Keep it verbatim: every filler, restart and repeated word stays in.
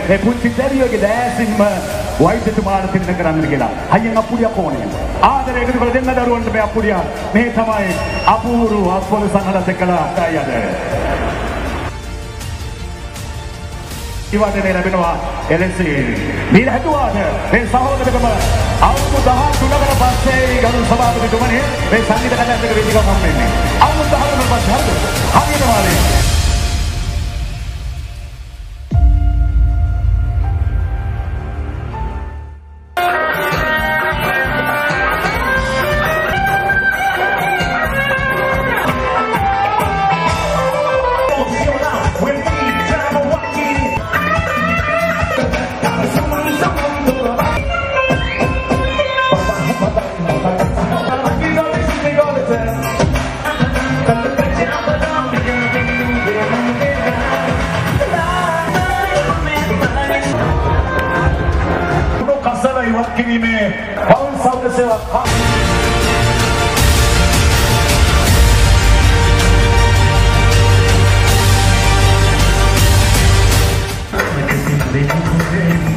ඒ පුංචි දැරියගේ දැසින්ම වෛද්‍යතුමාට තිරණ කරන්න කියලා. අයියෙන් අප්පුඩියක් ඕනේ. ආදරේ එකතු කරලා දෙන්න දරුවන්ට මේ අප්පුඩිය. මේ තමයි අපූර්ව අස්වල සංහලත් එක්කලා අයද. ඉවදනේ ලැබෙනවා එලෙසි. මීර හැදුවාද මේ සහෝදරකම අවුරුදු දහතුනකට පස්සේ ගරු සභාපතිතුමනි මේ සංගීත කණ්ඩායමක වේදිකාවක් හම් වෙන්නේ. අවුරුදු දහතුනකට පස්සේ හරිද? හරියනවානේ. කිරීමේ පවුල් සෞඛ්‍ය සේවා Thank you.